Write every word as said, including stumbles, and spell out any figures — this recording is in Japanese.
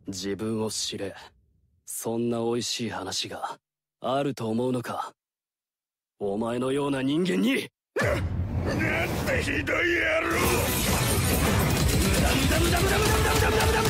自分を知れ。そんな美味しい話があると思うのか。お前のような人間に。 なんてひどい野郎。 ムダムダムダムダムダムダムダムダム